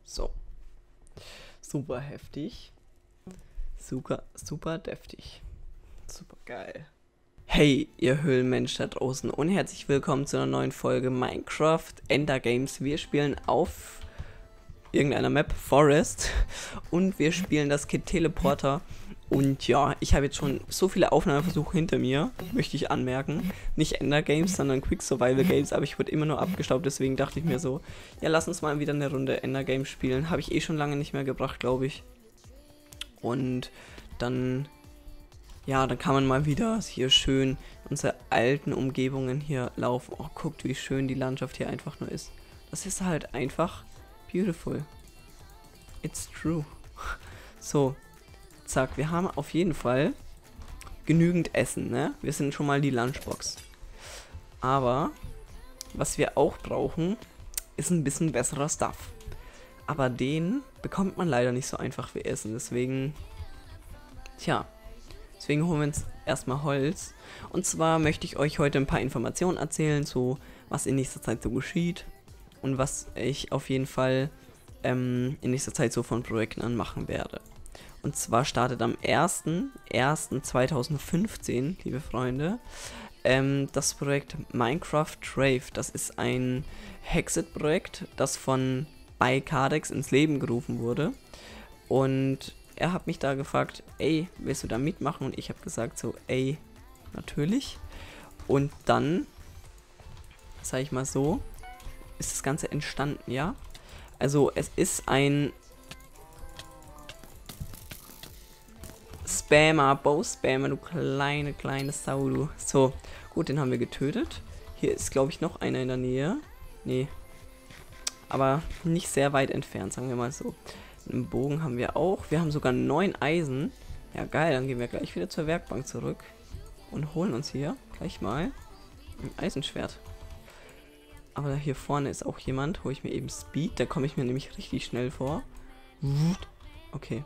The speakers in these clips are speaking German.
So, super heftig. Super deftig. Super geil. Hey, ihr Höhlenmensch da draußen und herzlich willkommen zu einer neuen Folge Minecraft Ender Games. Wir spielen auf irgendeiner Map Forest und wir spielen das Kit Teleporter. Und ja, ich habe jetzt schon so viele Aufnahmeversuche hinter mir, möchte ich anmerken. Nicht Ender Games, sondern Quick Survival Games, aber ich wurde immer nur abgestaubt, deswegen dachte ich mir so, ja, lass uns mal wieder eine Runde Ender Games spielen. Habe ich eh schon lange nicht mehr gebracht, glaube ich. Und dann, ja, dann kann man mal wieder hier schön unsere alten Umgebungen hier laufen. Oh, guckt, wie schön die Landschaft hier einfach nur ist. Das ist halt einfach beautiful. It's true. So, zack, wir haben auf jeden Fall genügend Essen, ne? Wir sind schon mal die Lunchbox. Aber was wir auch brauchen, ist ein bisschen besserer Stuff. Aber den bekommt man leider nicht so einfach wie Essen. Deswegen, deswegen holen wir uns erstmal Holz. Und zwar möchte ich euch heute ein paar Informationen erzählen, so was in nächster Zeit so geschieht. Und was ich auf jeden Fall in nächster Zeit so von Projekten an machen werde. Und zwar startet am 1.1.2015, liebe Freunde, das Projekt Minecraft Trave. Das ist ein Hexed-Projekt, das von iCardex ins Leben gerufen wurde. Und er hat mich da gefragt, ey, willst du da mitmachen? Und ich habe gesagt so, ey, natürlich. Und dann, sag ich mal so, ist das Ganze entstanden, ja? Also es ist ein Spammer, Bow-Spammer, du kleine Sau, du. So, gut, den haben wir getötet. Hier ist, glaube ich, noch einer in der Nähe. Nee. Aber nicht sehr weit entfernt, sagen wir mal so. Einen Bogen haben wir auch. Wir haben sogar 9 Eisen. Ja, geil, dann gehen wir gleich wieder zur Werkbank zurück. Und holen uns hier gleich mal ein Eisenschwert. Aber hier vorne ist auch jemand. Hole ich mir eben Speed. Da komme ich mir nämlich richtig schnell vor. Okay.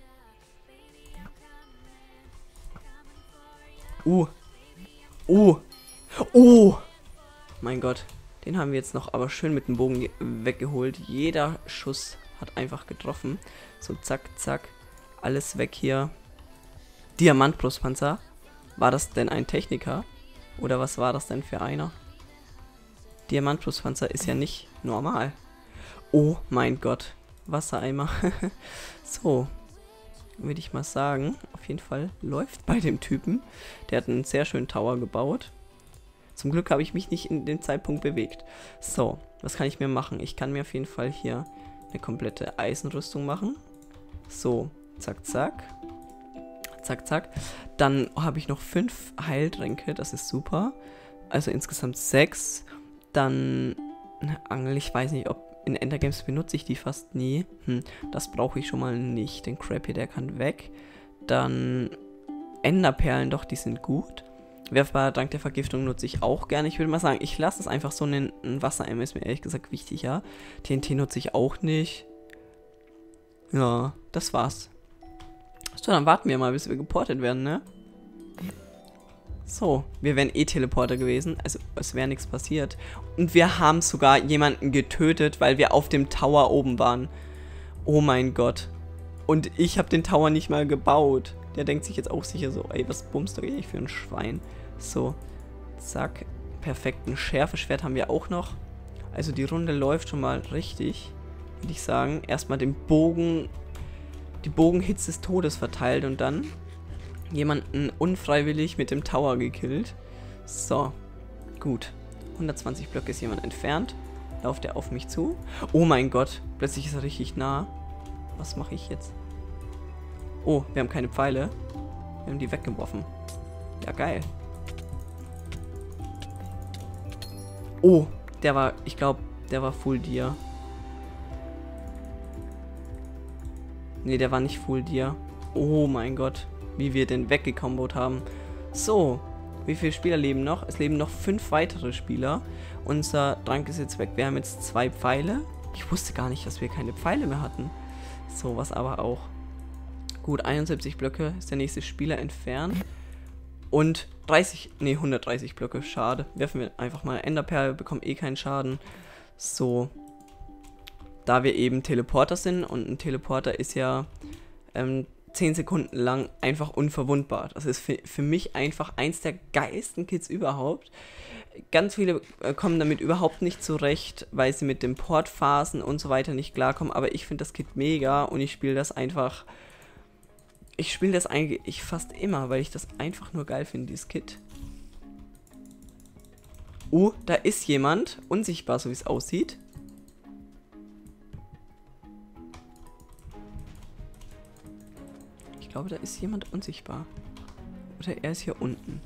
Mein Gott. Den haben wir jetzt noch aber schön mit dem Bogen weggeholt. Jeder Schuss hat einfach getroffen. So, zack, zack. Alles weg hier. Diamantbrustpanzer. War das denn ein Techniker? Oder was war das denn für einer? Diamantbrustpanzer ist ja nicht normal. Oh mein Gott. Wassereimer. So. Würde ich mal sagen. Auf jeden Fall läuft bei dem Typen. Der hat einen sehr schönen Tower gebaut. Zum Glück habe ich mich nicht in den Zeitpunkt bewegt. So, was kann ich mir machen? Ich kann mir auf jeden Fall hier eine komplette Eisenrüstung machen. So, zack, zack. Zack, zack. Dann habe ich noch 5 Heiltränke, das ist super. Also insgesamt 6. Dann eine Angel, ich weiß nicht, ob in Endergames benutze ich die fast nie. Das brauche ich schon mal nicht. Den Crappy, der kann weg. Dann Enderperlen, doch, die sind gut. Werfbarer Trank der Vergiftung nutze ich auch gerne. Ich würde mal sagen, ich lasse es einfach so. Ein Wassereimer ist mir ehrlich gesagt wichtiger. TNT nutze ich auch nicht. Ja, das war's. So, dann warten wir mal, bis wir geportet werden, ne? So, wir wären Teleporter gewesen. Also, es wäre nichts passiert. Und wir haben sogar jemanden getötet, weil wir auf dem Tower oben waren. Oh mein Gott. Und ich habe den Tower nicht mal gebaut. Der denkt sich jetzt auch sicher so, ey, was bummst du eigentlich für ein Schwein? So, zack. Perfekt, ein Schärfeschwert haben wir auch noch. Also die Runde läuft schon mal richtig, würde ich sagen. Erstmal den Bogen, die Bogenhits des Todes verteilt und dann jemanden unfreiwillig mit dem Tower gekillt. So, gut. 120 Blöcke ist jemand entfernt. Lauft er auf mich zu. Oh mein Gott, plötzlich ist er richtig nah. Was mache ich jetzt? Oh, wir haben keine Pfeile. Wir haben die weggeworfen. Ja, geil. Oh, der war, ich glaube, der war Full Dia. Ne, der war nicht Full Dia. Oh mein Gott, wie wir den weggekombot haben. So, wie viele Spieler leben noch? Es leben noch 5 weitere Spieler. Unser Trank ist jetzt weg. Wir haben jetzt 2 Pfeile. Ich wusste gar nicht, dass wir keine Pfeile mehr hatten. So, was aber auch. Gut, 71 Blöcke ist der nächste Spieler entfernt. Und 130 Blöcke, schade. Werfen wir einfach mal Enderperle, bekommen eh keinen Schaden. So. da wir eben Teleporter sind und ein Teleporter ist ja 10 Sekunden lang einfach unverwundbar. Das ist für mich einfach eins der geilsten Kits überhaupt. Ganz viele kommen damit überhaupt nicht zurecht, weil sie mit den Portphasen und so weiter nicht klarkommen, aber ich finde das Kit mega und ich spiele das einfach. Ich spiele das eigentlich fast immer, weil ich das einfach nur geil finde, dieses Kit. Da ist jemand, unsichtbar, so wie es aussieht. Ich glaube, da ist jemand unsichtbar. Oder er ist hier unten.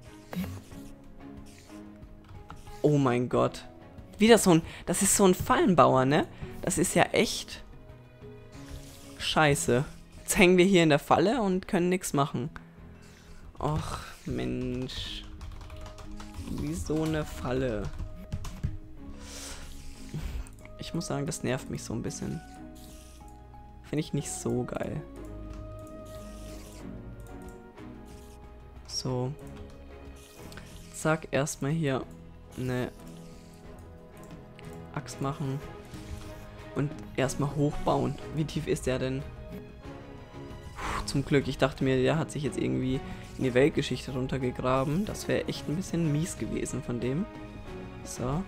Oh mein Gott. Wieder so ein... Das ist so ein Fallenbauer, ne? Das ist ja echt... Scheiße. Jetzt hängen wir hier in der Falle und können nichts machen. Och, Mensch. Wie so eine Falle. Ich muss sagen, das nervt mich so ein bisschen. Finde ich nicht so geil. So. Zack, erstmal hier eine Axt machen. Und erstmal hochbauen. Wie tief ist der denn? Puh, zum Glück, ich dachte mir, der hat sich jetzt irgendwie in die Weltgeschichte runtergegraben. Das wäre echt ein bisschen mies gewesen von dem. So.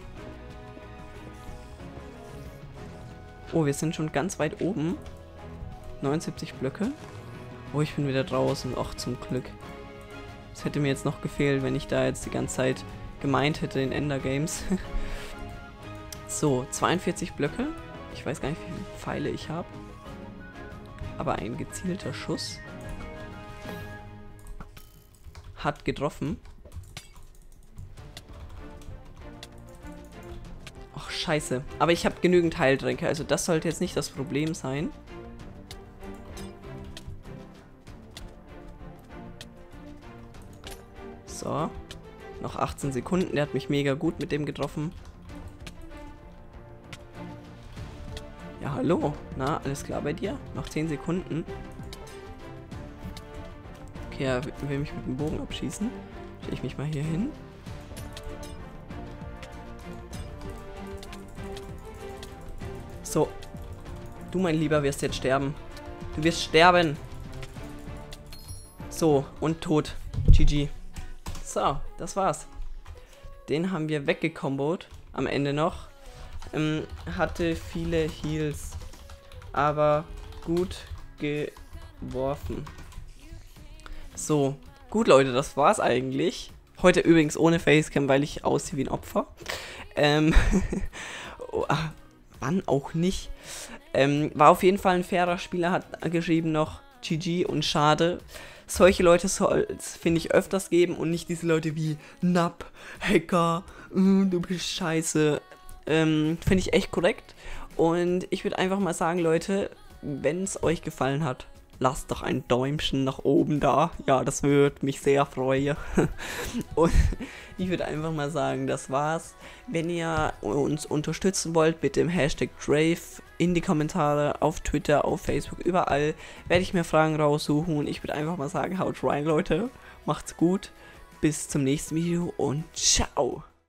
Oh, wir sind schon ganz weit oben. 79 Blöcke. Oh, ich bin wieder draußen. Och, zum Glück. Das hätte mir jetzt noch gefehlt, wenn ich da jetzt die ganze Zeit gemeint hätte in Endergames. So, 42 Blöcke. Ich weiß gar nicht, wie viele Pfeile ich habe. Aber ein gezielter Schuss hat getroffen. Ach, scheiße. Aber ich habe genügend Heiltränke, also das sollte jetzt nicht das Problem sein. So. Noch 18 Sekunden. Der hat mich mega gut mit dem getroffen. Ja, hallo. Na, alles klar bei dir? Noch 10 Sekunden. Okay, er will mich mit dem Bogen abschießen. Stelle ich mich mal hier hin. So. Du, mein Lieber, wirst jetzt sterben. Du wirst sterben. So, und tot. GG. So, das war's. Den haben wir weggekombot. Am Ende noch. Hatte viele Heals. Aber gut geworfen. So. Gut, Leute, das war's eigentlich. Heute übrigens ohne Facecam, weil ich aussehe wie ein Opfer. Wann auch nicht. War auf jeden Fall ein fairer Spieler, hat geschrieben noch GG und schade. Solche Leute soll es, finde ich, öfters geben und nicht diese Leute wie Nap, Hacker, du bist scheiße. Finde ich echt korrekt. Und ich würde einfach mal sagen, Leute, wenn es euch gefallen hat, lasst doch ein Däumchen nach oben da. Ja, das würde mich sehr freuen. Und ich würde einfach mal sagen, das war's. Wenn ihr uns unterstützen wollt mit dem Hashtag Drave in die Kommentare, auf Twitter, auf Facebook, überall werde ich mir Fragen raussuchen. Und ich würde einfach mal sagen, haut rein, Leute. Macht's gut. Bis zum nächsten Video und ciao.